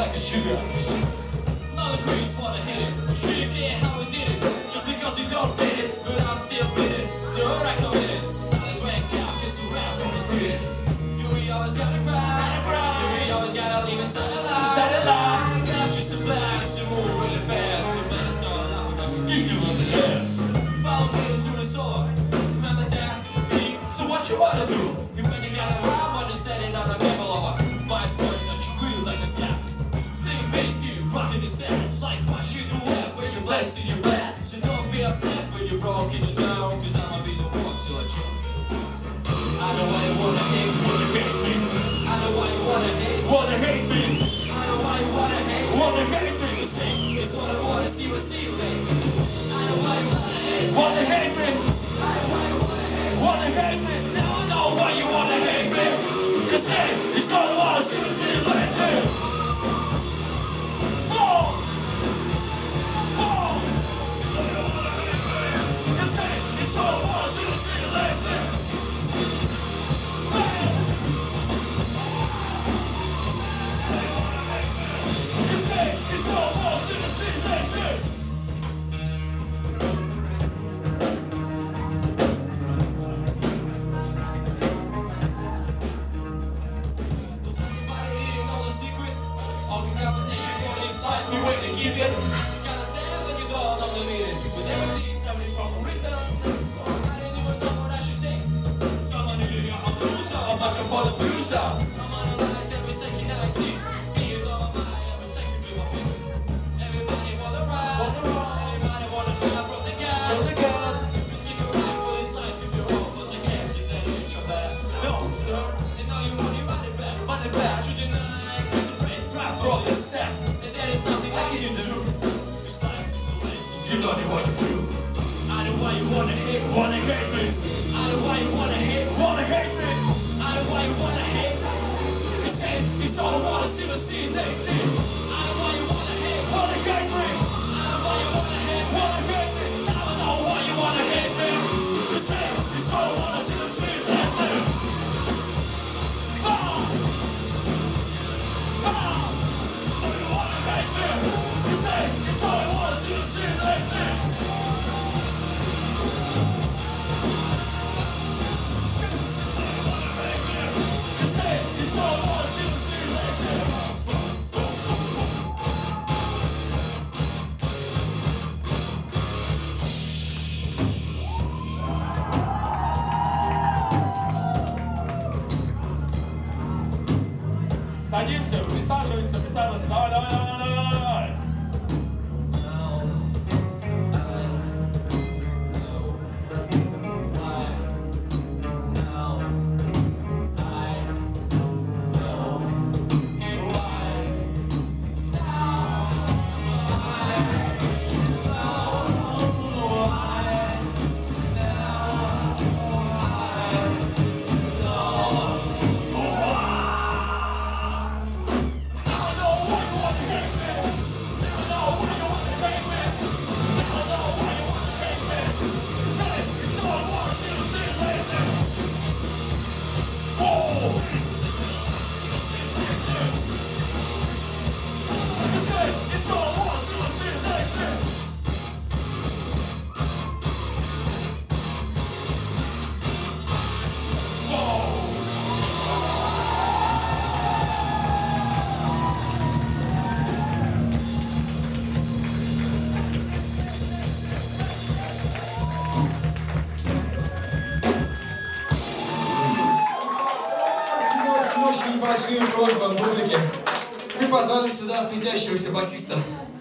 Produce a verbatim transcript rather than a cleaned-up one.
like a sugar. None of the queens wanna hit it. You shouldn't care how we did it. Just because you don't fit it, but I'm still with it. No, I committed. Now this rank out gets around from the street. Do we always gotta cry? Do we always gotta leave inside the line? Inside the line. Not just a blast, you move really fast. You better start laughing. You give them the ass. Follow me into the store. Remember that? Me. So what you wanna do? You when you got a rhyme, understanding on a level of a my point that you feel like a gap. Think bass gear, rocking the set. It's like crushing the web when you're blessed in your bed. So don't be upset when you're broken it down, cause I'ma be the one to let you. I know why you wanna hate, wanna hate me. I know why you wanna hate, wanna hate me. I know why you wanna hate, wanna hate me. You say, it's what I wanna see with ceiling. I know why you wanna hate, wanna hate me. I know why you wanna hate, wanna hate me. Now I know why you wanna hate me. Cause hey, it's what I wanna see with ceiling. Oh! Oh! Cause hey, it's what I wanna see with ceiling. You know they wanna do. I know why you wanna hate, wanna hate me. I know why you wanna hate, wanna hate me. I know why you wanna hate. Cause hey, it's all I wanna see the scene lately. I know why you wanna hate, wanna hate me. I know why you wanna hate, wanna hate me. Now I know why you wanna hate me. Cause hey, it's all I wanna see the scene lately. Ah! Ah! Do you wanna hate me? Cause hey, it's all I wanna see the scene lately. Садимся, присаживаемся, присаживаемся. Давай, давай, давай, давай, давай. Очень небольшую просьбу от публики. Мы позвали сюда светящегося басиста